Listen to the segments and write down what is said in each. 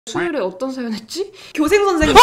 수요일에 어떤 사연 했지? 교생 선생님.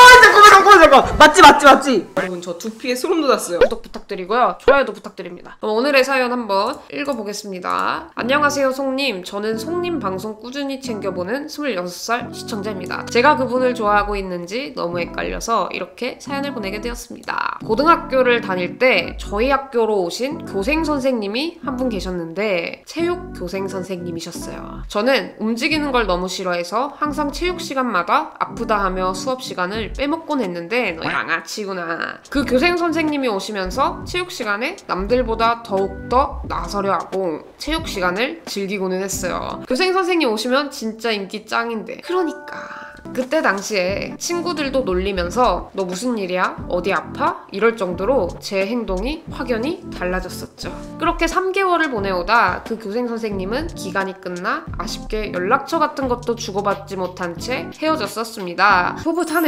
잠깐만. 맞지. 여러분 저 두피에 소름 돋았어요. 구독 부탁드리고요. 좋아요도 부탁드립니다. 그럼 오늘의 사연 한번 읽어보겠습니다. 안녕하세요 송님. 저는 송님 방송 꾸준히 챙겨보는 26살 시청자입니다. 제가 그분을 좋아하고 있는지 너무 헷갈려서 이렇게 사연을 보내게 되었습니다. 고등학교를 다닐 때 저희 학교로 오신 교생 선생님이 한 분 계셨는데 체육 교생 선생님이셨어요. 저는 움직이는 걸 너무 싫어해서 항상 체육 시간마다 아프다 하며 수업 시간을 빼먹곤 했는데 너 양아치구나. 그 교생 선생님이 오시면서 체육 시간에 남들보다 더욱더 나서려 하고 체육 시간을 즐기고는 했어요. 교생 선생님 오시면 진짜 인기 짱인데. 그러니까 그때 당시에 친구들도 놀리면서 너 무슨 일이야? 어디 아파? 이럴 정도로 제 행동이 확연히 달라졌었죠. 그렇게 3개월을 보내오다 그 교생 선생님은 기간이 끝나 아쉽게 연락처 같은 것도 주고받지 못한 채 헤어졌었습니다.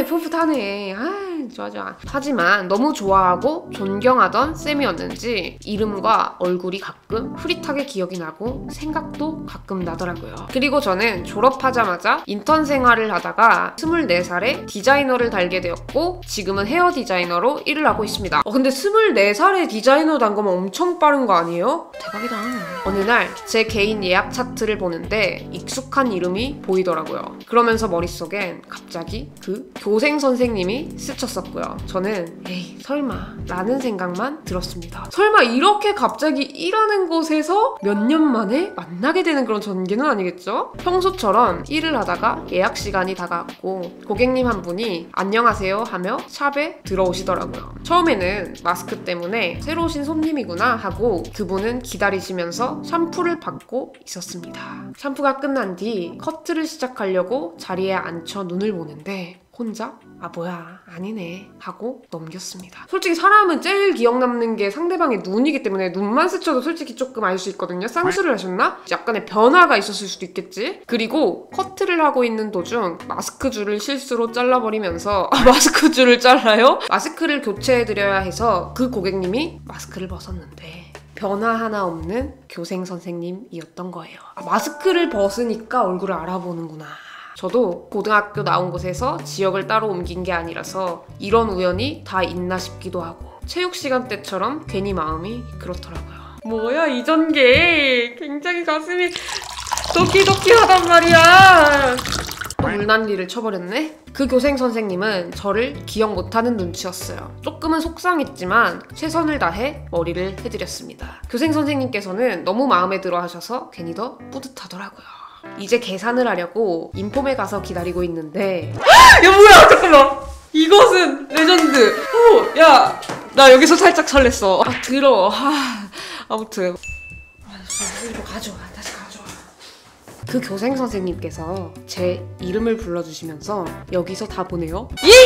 풋풋하네. 좋아. 하지만 너무 좋아하고 존경하던 쌤이었는지 이름과 얼굴이 가끔 흐릿하게 기억이 나고 생각도 가끔 나더라고요. 그리고 저는 졸업하자마자 인턴 생활을 하다가 24살에 디자이너를 달게 되었고 지금은 헤어 디자이너로 일을 하고 있습니다. 근데 24살에 디자이너 단 거면 엄청 빠른 거 아니에요? 대박이다. 어느 날 제 개인 예약 차트를 보는데 익숙한 이름이 보이더라고요. 그러면서 머릿속엔 갑자기 그 교생 선생님이 스쳤었고요. 저는 에이 설마 라는 생각만 들었습니다. 설마 이렇게 갑자기 일하는 곳에서 몇 년 만에 만나게 되는 그런 전개는 아니겠죠? 평소처럼 일을 하다가 예약 시간이 다가왔고 고객님 한 분이 안녕하세요 하며 샵에 들어오시더라고요. 처음에는 마스크 때문에 새로 오신 손님이구나 하고 그분은 기다리시면서 샴푸를 받고 있었습니다. 샴푸가 끝난 뒤 커트를 시작하려고 자리에 앉혀 눈을 보는데 혼자 뭐야 아니네 하고 넘겼습니다. 솔직히 사람은 제일 기억 남는 게 상대방의 눈이기 때문에 눈만 스쳐도 솔직히 조금 알 수 있거든요. 쌍수를 하셨나? 약간의 변화가 있었을 수도 있겠지? 그리고 커트를 하고 있는 도중 마스크 줄을 실수로 잘라버리면서 마스크 줄을 잘라요? 마스크를 교체해드려야 해서 그 고객님이 마스크를 벗었는데 변화 하나 없는 교생 선생님이었던 거예요. 마스크를 벗으니까 얼굴을 알아보는구나. 저도 고등학교 나온 곳에서 지역을 따로 옮긴 게 아니라서 이런 우연이 다 있나 싶기도 하고 체육 시간 때처럼 괜히 마음이 그렇더라고요. 뭐야 이 전개 굉장히 가슴이 도끼도끼하단 말이야. 물난리를 쳐버렸네? 그 교생 선생님은 저를 기억 못하는 눈치였어요. 조금은 속상했지만 최선을 다해 머리를 해드렸습니다. 교생 선생님께서는 너무 마음에 들어 하셔서 괜히 더 뿌듯하더라고요. 이제 계산을 하려고 인폼에 가서 기다리고 있는데 야 뭐야 잠깐만. 이것은 레전드. 야 나 여기서 살짝 설렜어. 더러워. 아무튼 이거 가져와. 다시 가져와. 그 교생 선생님께서 제 이름을 불러주시면서 여기서 다 보내요.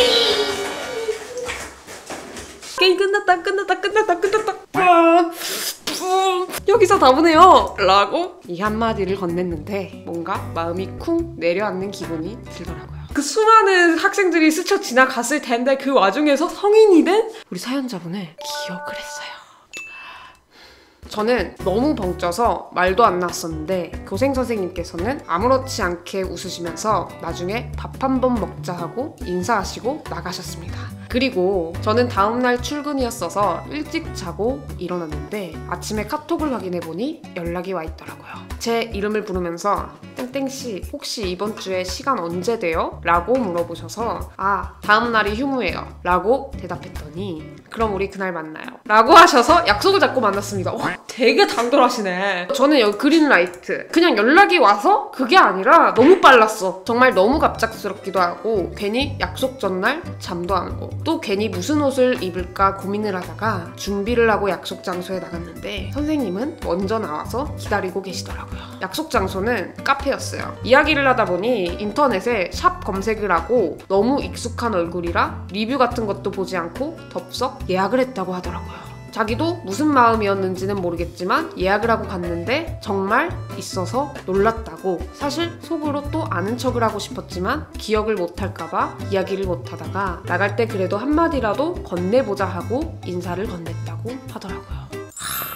게임 끝났다. 여기서 다 보내요 라고 이 한마디를 건넸는데 뭔가 마음이 쿵 내려앉는 기분이 들더라고요. 그 수많은 학생들이 스쳐 지나갔을 텐데 그 와중에서 성인이 된 우리 사연자분을 기억을 했어요. 저는 너무 벙쪄서 말도 안 나왔었는데 교생 선생님께서는 아무렇지 않게 웃으시면서 나중에 밥 한 번 먹자 하고 인사하시고 나가셨습니다. 그리고 저는 다음날 출근이었어서 일찍 자고 일어났는데 아침에 카톡을 확인해보니 연락이 와 있더라고요. 제 이름을 부르면서 땡땡씨 혹시 이번 주에 시간 언제 돼요? 라고 물어보셔서 다음날이 휴무예요 라고 대답했더니 그럼 우리 그날 만나요 라고 하셔서 약속을 잡고 만났습니다. 되게 당돌하시네. 저는 여기 그린라이트 그냥 연락이 와서 그게 아니라 너무 빨랐어. 정말 너무 갑작스럽기도 하고 괜히 약속 전날 잠도 안 오고 또 괜히 무슨 옷을 입을까 고민을 하다가 준비를 하고 약속 장소에 나갔는데 선생님은 먼저 나와서 기다리고 계시더라고요. 약속 장소는 카페였어요. 이야기를 하다 보니 인터넷에 샵 검색을 하고 너무 익숙한 얼굴이라 리뷰 같은 것도 보지 않고 덥석 예약을 했다고 하더라고요. 자기도 무슨 마음이었는지는 모르겠지만 예약을 하고 갔는데 정말 있어서 놀랐다고. 사실 속으로 또 아는 척을 하고 싶었지만 기억을 못할까봐 이야기를 못하다가 나갈 때 그래도 한마디라도 건네보자 하고 인사를 건넸다고 하더라고요.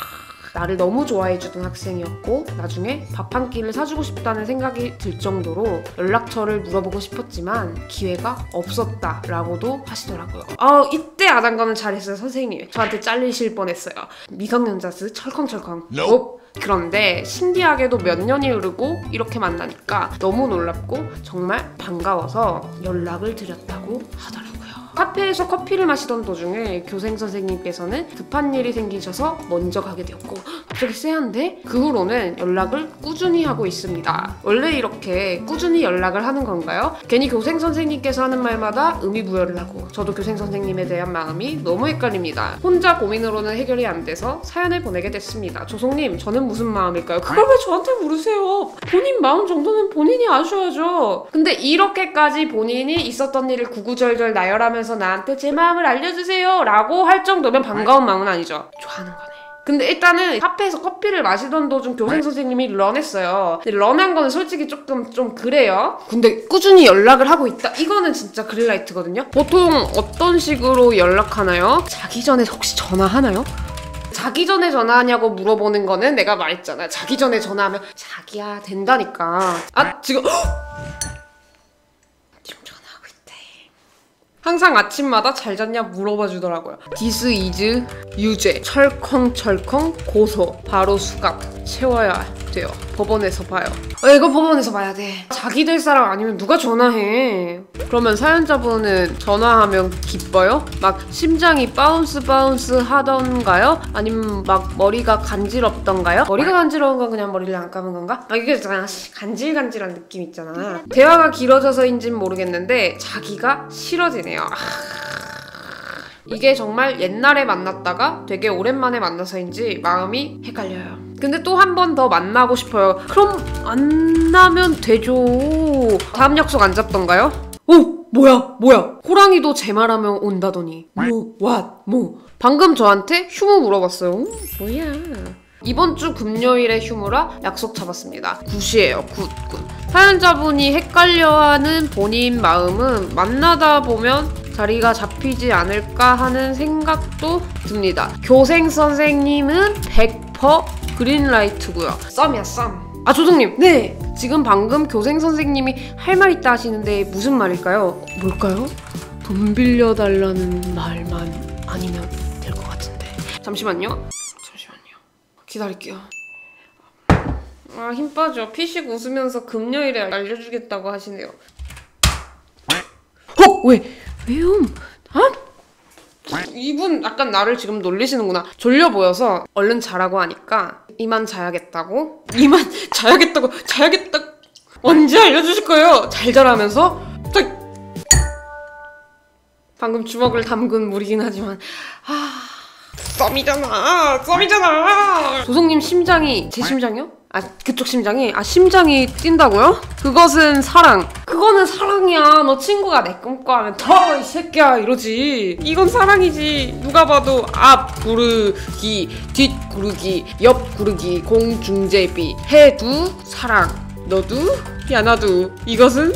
나를 너무 좋아해주던 학생이었고 나중에 밥 한 끼를 사주고 싶다는 생각이 들 정도로 연락처를 물어보고 싶었지만 기회가 없었다라고도 하시더라고요. 이때 아단거는 잘했어요 선생님. 저한테 잘리실 뻔했어요. 미성년자스 철컹철컹. 그런데 신기하게도 몇 년이 흐르고 이렇게 만나니까 너무 놀랍고 정말 반가워서 연락을 드렸다고 하더라고요. 카페에서 커피를 마시던 도중에 교생 선생님께서는 급한 일이 생기셔서 먼저 가게 되었고 갑자기 쎄한데? 그 후로는 연락을 꾸준히 하고 있습니다. 원래 이렇게 꾸준히 연락을 하는 건가요? 괜히 교생 선생님께서 하는 말마다 의미부여를 하고 저도 교생 선생님에 대한 마음이 너무 헷갈립니다. 혼자 고민으로는 해결이 안 돼서 사연을 보내게 됐습니다. 조송님, 저는 무슨 마음일까요? 그걸 왜 저한테 물으세요? 본인 마음 정도는 본인이 아셔야죠. 근데 이렇게까지 본인이 있었던 일을 구구절절 나열하면서 나한테 제 마음을 알려주세요 라고 할 정도면 반가운 마음은 아니죠. 좋아하는 거네. 근데 일단은 카페에서 커피를 마시던 도중 교생 선생님이 런했어요. 근데 런한 거는 솔직히 조금 좀 그래요. 근데 꾸준히 연락을 하고 있다? 이거는 진짜 그린라이트거든요. 보통 어떤 식으로 연락하나요? 자기 전에 혹시 전화하나요? 자기 전에 전화하냐고 물어보는 거는 내가 말했잖아. 자기 전에 전화하면 자기야 된다니까. 지금 지금 전화하고 있대. 항상 아침마다 잘 잤냐 물어봐 주더라고요. This is 유죄. 철컹철컹 고소. 바로 수갑. 채워야 돼요. 법원에서 봐요. 이거 법원에서 봐야 돼. 자기 될 사람 아니면 누가 전화해. 그러면 사연자분은 전화하면 기뻐요? 막 심장이 바운스 하던가요? 아니면 막 머리가 간지럽던가요? 머리가 간지러운 건 그냥 머리를 안 감은 건가? 이게 있잖아. 간질간질한 느낌 있잖아. 대화가 길어져서인진 모르겠는데 자기가 싫어지네요. 이게 정말 옛날에 만났다가 되게 오랜만에 만나서인지 마음이 헷갈려요. 근데 또 한 번 더 만나고 싶어요. 그럼 만나면 되죠. 다음 약속 안 잡던가요? 뭐야? 호랑이도 제 말하면 온다더니 뭐 방금 저한테 휴무 물어봤어요. 뭐야. 이번 주 금요일에 휴무라 약속 잡았습니다. 굿이에요. 굿. 사연자분이 헷갈려하는 본인 마음은 만나다 보면 자리가 잡히지 않을까 하는 생각도 듭니다. 교생 선생님은 100% 그린라이트고요. 썸이야 썸. 조송님. 네. 지금 방금 교생 선생님이 할 말 있다 하시는데 무슨 말일까요? 뭘까요? 돈 빌려달라는 말만 아니면 될 것 같은데. 잠시만요. 기다릴게요. 힘 빠져. 피식 웃으면서 금요일에 알려주겠다고 하시네요. 왜요? 이분 약간 나를 지금 놀리시는구나. 졸려 보여서 얼른 자라고 하니까 이만 자야겠다고? 언제 알려주실 거예요? 잘 자라면서 방금 주먹을 담근 물이긴 하지만 썸이잖아. 조송님 심장이 제 심장이요? 그쪽 심장이? 심장이 뛴다고요? 그것은 사랑. 그거는 사랑이야. 너 친구가 내 꿈꿔 하면 이 새끼야 이러지. 이건 사랑이지. 누가 봐도 앞 구르기, 뒷 구르기, 옆 구르기, 공중제비, 해두 사랑. 너도? 야 나도. 이것은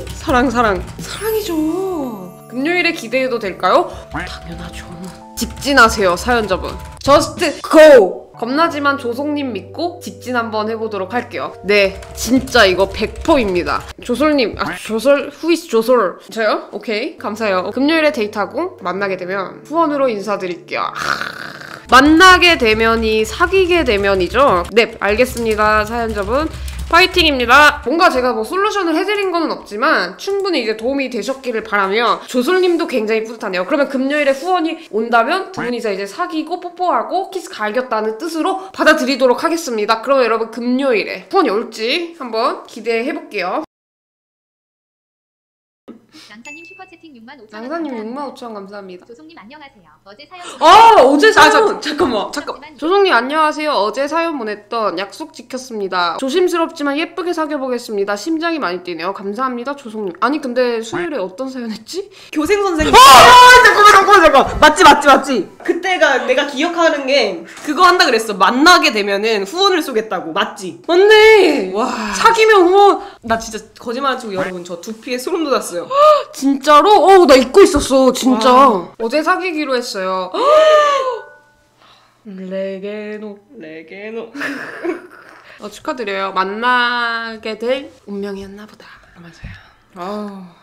사랑이죠. 금요일에 기대해도 될까요? 당연하죠. 직진하세요 사연자분. 저스트 고! 겁나지만 조송님 믿고 직진 한번 해보도록 할게요. 네, 진짜 이거 100%입니다. 조솔님, 조솔? 후이스 조솔? 저요? 오케이, 감사해요. 금요일에 데이트하고 만나게 되면 후원으로 인사드릴게요. 만나게 되면이 사귀게 되면이죠? 네, 알겠습니다 사연자분. 파이팅입니다. 뭔가 제가 뭐 솔루션을 해드린 거는 없지만 충분히 이제 도움이 되셨기를 바라며 조솔님도 굉장히 뿌듯하네요. 그러면 금요일에 후원이 온다면 두 분이서 이제 사귀고 뽀뽀하고 키스 갈겼다는 뜻으로 받아들이도록 하겠습니다. 그럼 여러분 금요일에 후원이 올지 한번 기대해볼게요. 낭사님 슈퍼채팅 65,000원 낭사님 65,000원 감사합니다. 조송님 안녕하세요. 어제 사연 어제 사연 잠깐만. 조송님 안녕하세요. 어제 사연 보냈던 약속 지켰습니다. 조심스럽지만 예쁘게 사귀어보겠습니다. 심장이 많이 뛰네요. 감사합니다 조송님. 아니 근데 수요일에 어떤 사연 했지? 교생 선생님. 잠깐만. 맞지. 그때가 내가 기억하는 게 그거 한다 그랬어. 만나게 되면은 후원을 쏘겠다고. 맞지? 맞네. 와. 사귀면 후원. 나 진짜 거짓말 안 치고 여러분 저 두피에 소름 돋았어요. 진짜로? 나 잊고 있었어 진짜. 어제 사귀기로 했어요. 레게노. 축하드려요. 만나게 될 운명이었나 보다. 맞아요. 아